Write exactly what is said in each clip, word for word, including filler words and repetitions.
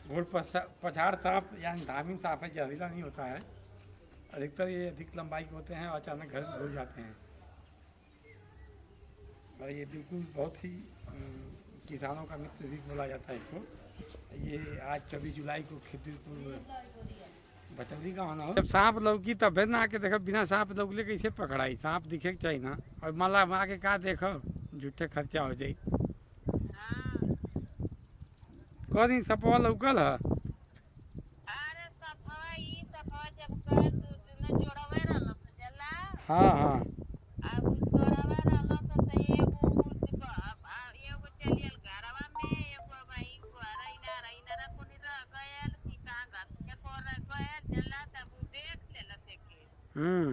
घोड़ पछाड़ सांप यानी धामीन सांप है, जहरीला नहीं होता है। अधिकतर ये अधिक लंबाई के होते हैं और अचानक घर में घुस जाते हैं। और ये बिल्कुल बहुत ही किसानों का मित्र भी बोला जाता है इसको। ये आज चौबीस जुलाई को खिदीरपुर भटौली का होना हो। जब सांप लौकी तब फिर ना आके देखो, बिना सांप लौकले कैसे पकड़ाई? सांप दिखे के चाहिए ना। और माला आके का देखो, झूठे खर्चा हो जाये। कौन दिन सपवा लौकल है? हाँ हाँ हम्म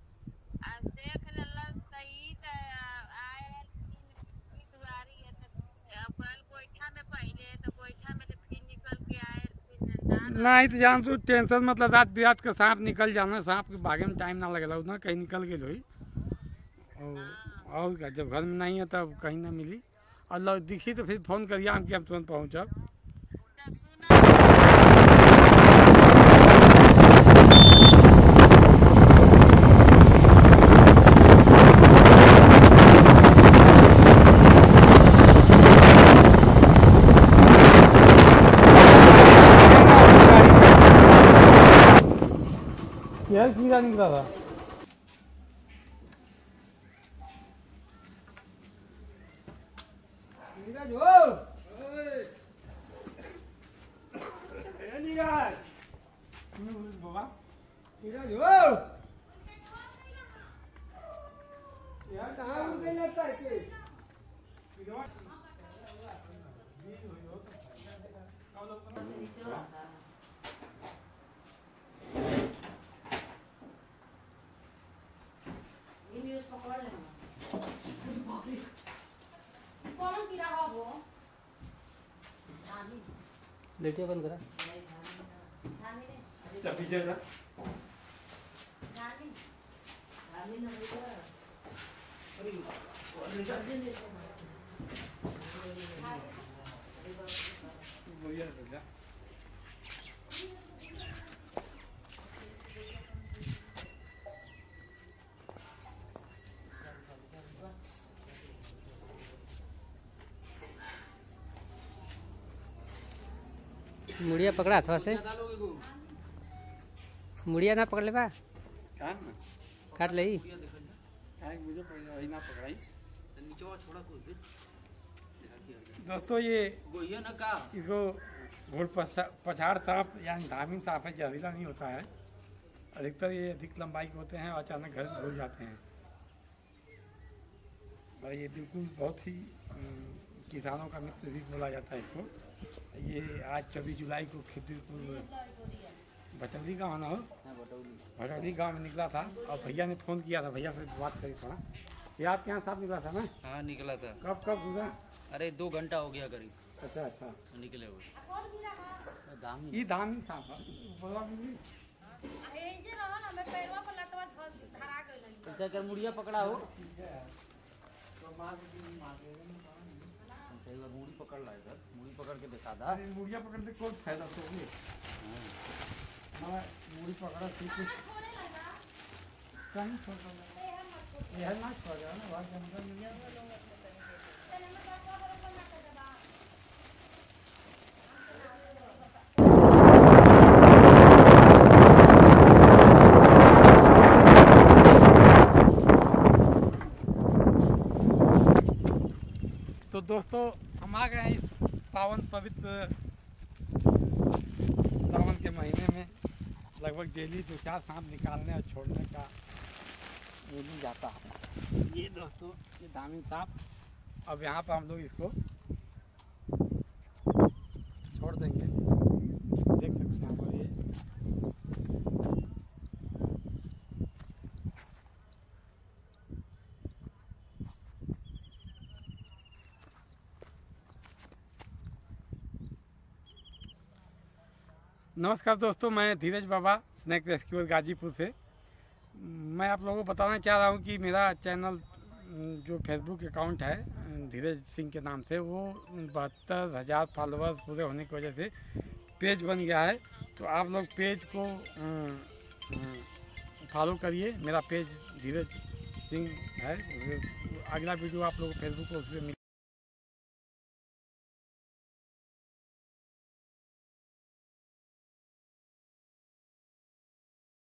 नहीं तो जान तू टेंशन मतलब रात बिरात का सांप निकल जाना, सांप के भागे में टाइम ना लगेगा उतना, कहीं निकल गई लोई। और क्या, जब घर में नहीं है तब कहीं ना मिली और लो दिखी तो फिर फोन करिए हम कि हम तुरंत पहुँचब। यार कीड़ा निकला था। नीरज हो, ए नीरज, बाबा नीरज हो, यार कहाँ उड़ गई लगता है के? लेटे बंद करा पीछे जा। मुड़िया पकड़ा अथवा से मुड़िया ना पकड़ ले बा काट ले दोस्तों। ये इसको घोड़ पछाड़ सांप यानी धामीन सांप है, जहरीला नहीं होता है। अधिकतर ये अधिक लंबाई के होते हैं और अचानक घर में घुस जाते हैं। और ये बिल्कुल बहुत ही किसानों का मित्र भी बोला जाता है इसको। ये आज चौबीस जुलाई को खिदीरपुर भटौली का होना हो, भटौली गांव में निकला था और भैया ने फ़ोन किया था, भैया से बात करी थोड़ा। ये आपके यहाँ साथ निकला था ना? हाँ निकला था। कब कब घुसा? अरे दो घंटा हो गया करीब। अच्छा अच्छा निकले हुए। ये धामी सांप अच्छा कर मुड़िया पकड़ा हो, मुड़ी पकड़ ला इधर, मुड़ी पकड़ के दिखा दा। मुड़िया पकड़ के कोई फायदा तो नहीं। हाँ मुड़ी पकड़ा थी कुछ कहीं छोड़ दो, यह ना छोड़ जाओ ना, बहुत जंगल में तो दोस्तों हम आ गए हैं इस पावन पवित्र सावन के महीने में। लगभग डेली दो चार सांप निकालने और छोड़ने का ये भी जाता है। ये दोस्तों ये धामीन सांप, अब यहाँ पर हम लोग इसको छोड़ देंगे। देख सकते हैं आप ये नमस्कार दोस्तों, मैं धीरज बाबा स्नैक रेस्क्यूअर गाजीपुर से। मैं आप लोगों को बताना चाह रहा हूं कि मेरा चैनल जो फेसबुक अकाउंट है धीरज सिंह के नाम से, वो बहत्तर हज़ार फॉलोअर्स पूरे होने की वजह से पेज बन गया है, तो आप लोग पेज को फॉलो करिए। मेरा पेज धीरज सिंह है। अगला वीडियो आप लोग फेसबुक पर उस पर